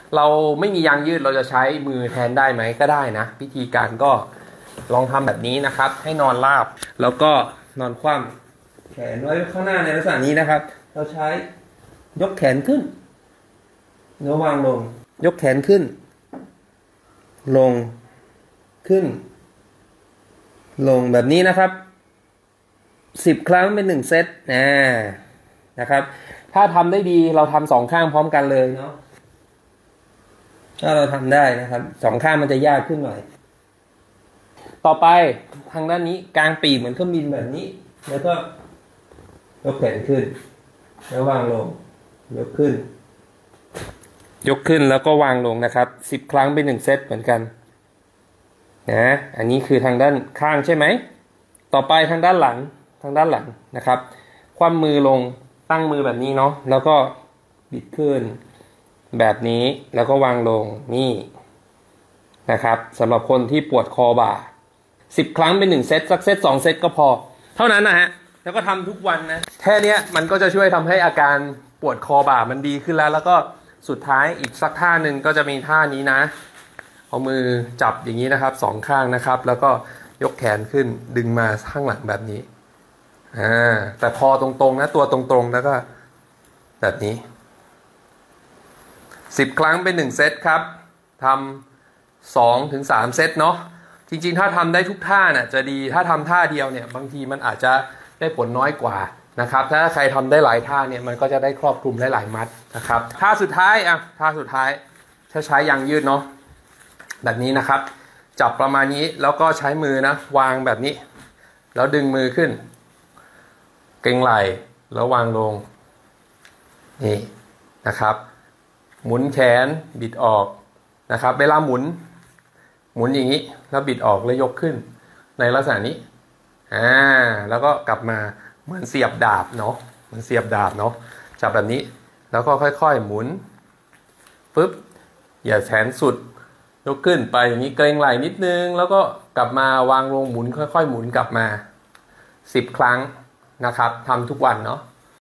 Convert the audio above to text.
เราไม่มียางยืดเราจะใช้มือแทนได้ไหมก็ได้นะวิธีการก็ลองทำแบบนี้นะครับให้นอนราบแล้วก็นอนคว่ำแขนไว้ข้างหน้าในลักษณะนี้นะครับเราใช้ยกแขนขึ้นแล้ววางลงยกแขนขึ้นลงขึ้นลงแบบนี้นะครับ10 ครั้งเป็น1เซตนะครับถ้าทำได้ดีเราทำ2 ข้างพร้อมกันเลยเนาะถ้าเราทำได้นะครับ2 ข้างมันจะยากขึ้นหน่อยต่อไปทางด้านนี้กางปีกเหมือนเครื่องบินแบบนี้แล้วก็ยกแขนขึ้นแล้ววางลงยกขึ้นแล้วก็วางลงนะครับ10 ครั้งเป็น1เซตเหมือนกันนะอันนี้คือทางด้านข้างใช่ไหมต่อไปทางด้านหลังนะครับคว่ำมือลงตั้งมือแบบนี้เนาะแล้วก็บิดขึ้นแบบนี้แล้วก็วางลงนี่นะครับสำหรับคนที่ปวดคอบ่า10 ครั้งเป็น1เซตสักเซต2 เซตก็พอเท่านั้นนะฮะแล้วก็ทำทุกวันนะแค่นี้มันก็จะช่วยทำให้อาการปวดคอบ่ามันดีขึ้นแล้วก็สุดท้ายอีกสักท่าหนึ่งก็จะมีท่านี้นะเอามือจับอย่างนี้นะครับ2 ข้างนะครับแล้วก็ยกแขนขึ้นดึงมาข้างหลังแบบนี้แต่คอตรงๆนะตัวตรงๆแล้วก็แบบนี้10 ครั้งเป็น1เซตครับทำ2 ถึง 3 เซตเนาะจริงๆถ้าทำได้ทุกท่าน่ะจะดีถ้าทำท่าเดียวเนี่ยบางทีมันอาจจะได้ผลน้อยกว่านะครับถ้าใครทำได้หลายท่าเนี่ยมันก็จะได้ครอบคลุมได้หลายมัดนะครับท่าสุดท้ายถ้าใช้ยางยืดเนาะแบบนี้นะครับจับประมาณนี้แล้วก็ใช้มือนะวางแบบนี้แล้วดึงมือขึ้นเกร็งไหล่แล้ววางลงนี่นะครับหมุนแขนบิดออกนะครับเวลาหมุนอย่างนี้แล้วบิดออกแล้วยกขึ้นในลักษณะนี้แล้วก็กลับมาเหมือนเสียบดาบเนาะจับแบบนี้แล้วก็ค่อยๆหมุนปึ๊บอย่าแขนสุดยกขึ้นไปอย่างนี้เกร็งไหล่นิดนึงแล้วก็กลับมาวางลงหมุนค่อยๆหมุนกลับมา10 ครั้งนะครับทำทุกวันเนาะ